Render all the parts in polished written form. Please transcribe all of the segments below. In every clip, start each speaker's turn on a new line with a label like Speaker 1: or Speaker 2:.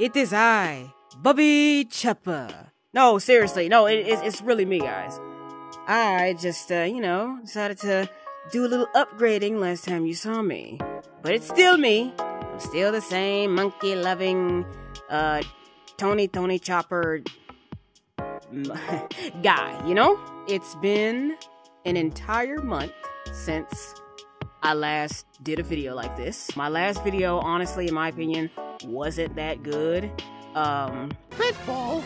Speaker 1: It is I, Bubby Chopper. No, seriously, no, it's really me, guys. I just, you know, decided to do a little upgrading last time you saw me. But it's still me. I'm still the same monkey-loving, Tony Chopper guy, you know? It's been an entire month since I last did a video like this. My last video, honestly, in my opinion, wasn't that good.
Speaker 2: Pitbull?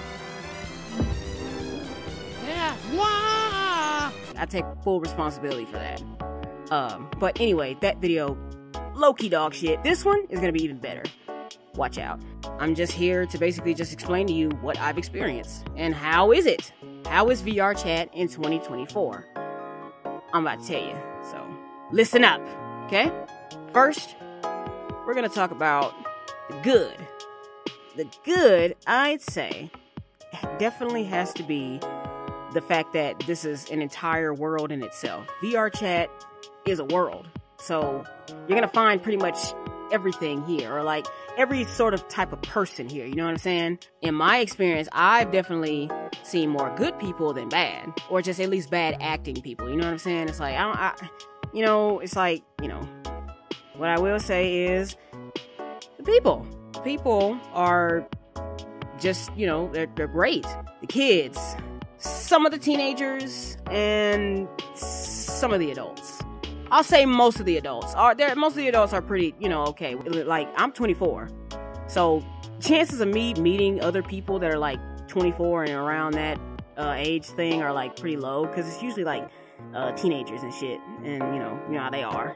Speaker 2: Yeah, wah!
Speaker 1: I take full responsibility for that. But anyway, that video, low-key dog shit. This one is gonna be even better. Watch out. I'm just here to basically just explain to you what I've experienced. And how is it? How is VR chat in 2024? I'm about to tell you, so listen up, okay? First, we're gonna talk about the good. The good, I'd say, definitely has to be the fact that this is an entire world in itself. VR chat is a world. So you're gonna find pretty much everything here, or like every sort of type of person here, you know what I'm saying? In my experience, I've definitely seen more good people than bad, or just at least bad acting people, you know what I'm saying? It's like, you know, it's like, you know, what I will say is the people are just, you know, they're great. The kids, some of the teenagers, and some of the adults. I'll say most of the adults are pretty, you know, okay. Like, I'm 24, so chances of me meeting other people that are like 24 and around that age thing are like pretty low, because it's usually like teenagers and shit, and you know how they are.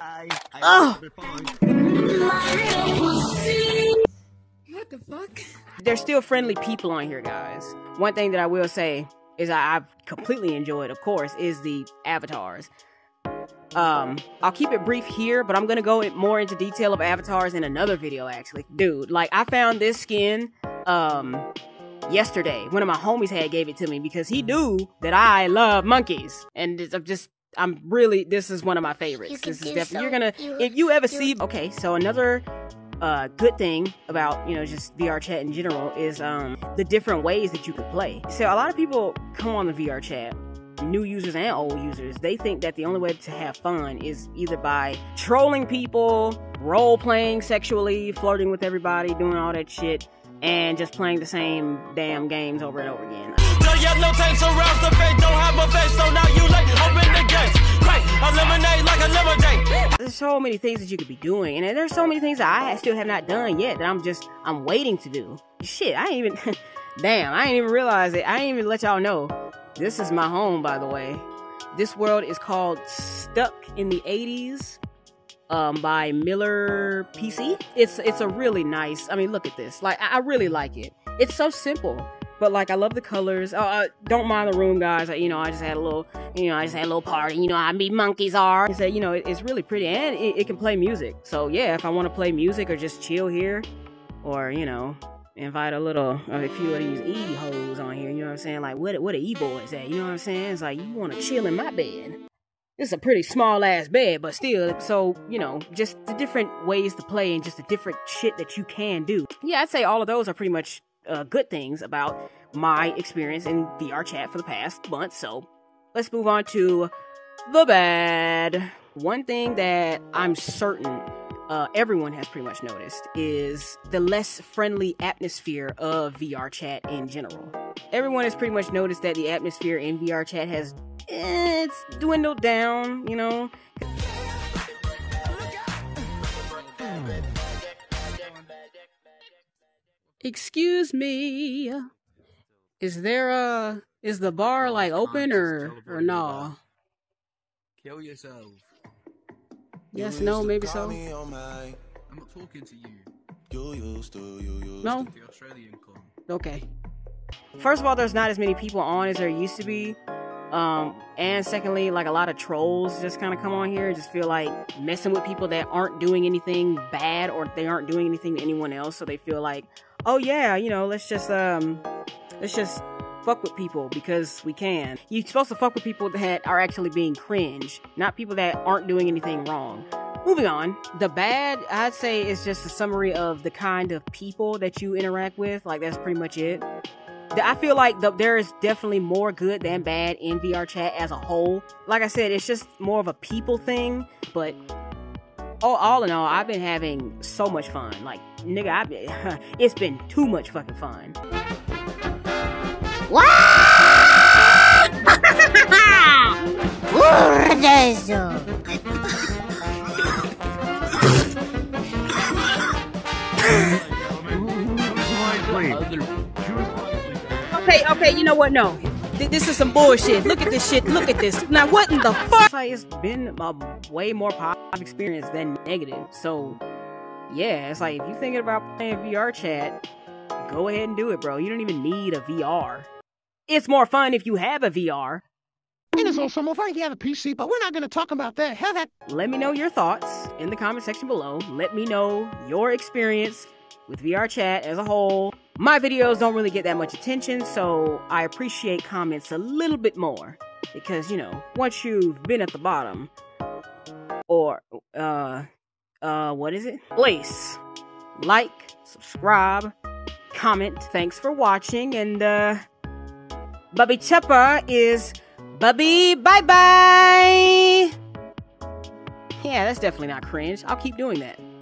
Speaker 2: What the fuck?
Speaker 1: There's still friendly people on here, guys. One thing that I will say is I've completely enjoyed, of course, is the avatars. I'll keep it brief here, but I'm gonna go more into detail of avatars in another video, actually. Dude, like, I found this skin, yesterday. One of my homies gave it to me because he knew that I love monkeys. And this is one of my favorites. This is definitely, if you ever see, okay, so another good thing about, you know, just VR chat in general is, the different ways that you can play. So a lot of people come on the VR chat, new users and old users, they think that the only way to have fun is either by trolling people, role-playing sexually, flirting with everybody, doing all that shit, and just playing the same damn games over and over again. There's so many things that you could be doing, and there's so many things that I still have not done yet that I'm waiting to do. Shit, I ain't even, damn, I ain't even realize it. I ain't even let y'all know. This is my home, by the way. This world is called Stuck in the 80s, by Miller PC. It's a really nice, I mean, look at this. Like, I really like it. It's so simple, but like, I love the colors. Don't mind the room, guys. You know, I just had a little party. You know how me monkeys are. It's you know, it's really pretty, and it can play music. So yeah, if I want to play music or just chill here, or, you know, invite a few of these E-hoes on here, you know what I'm saying? Like, what the E-boys at, you know what I'm saying? It's like, you want to chill in my bed. This is a pretty small-ass bed, but still, so, you know, just the different ways to play and just the different shit that you can do. Yeah, I'd say all of those are pretty much good things about my experience in VR chat for the past month, so let's move on to the bad. One thing that I'm certain everyone has pretty much noticed is the less friendly atmosphere of VR chat in general. Everyone has pretty much noticed that the atmosphere in VR chat has, it's dwindled down, you know. Excuse me, is the bar like open or no?
Speaker 3: Kill yourself.
Speaker 1: Yes, no, maybe so.
Speaker 3: I'm not talking to you.
Speaker 1: No?
Speaker 3: The Australian con.
Speaker 1: Okay. First of all, there's not as many people on as there used to be. And secondly, like, a lot of trolls just kind of come on here and just feel like messing with people that aren't doing anything bad, or they aren't doing anything to anyone else, so they feel like, oh yeah, you know, let's just fuck with people because we can. You're supposed to fuck with people that are actually being cringe, not people that aren't doing anything wrong. Moving on. The bad, I'd say, is just a summary of the kind of people that you interact with. Like, that's pretty much it. I feel like there is definitely more good than bad in VR chat as a whole. Like I said, it's just more of a people thing. But all in all, I've been having so much fun. Like, nigga, it's been too much fucking fun.
Speaker 2: What?
Speaker 1: Okay, you know what? No. This is some bullshit. Look at this shit. Look at this. Now, what in the fuck? It's been a way more positive experience than negative. So, yeah, it's like, if you're thinking about playing VR chat, go ahead and do it, bro. You don't even need a VR. It's more fun if you have a VR.
Speaker 2: And it's also more fun if you have a PC, but we're not going to talk about that. Hell, that.
Speaker 1: Let me know your thoughts in the comment section below. Let me know your experience with VR chat as a whole. My videos don't really get that much attention, so I appreciate comments a little bit more. Because, you know, once you've been at the bottom, or, what is it? Please, like, subscribe, comment. Thanks for watching, and, Bubby Chopper is Bubby bye-bye! Yeah, that's definitely not cringe. I'll keep doing that.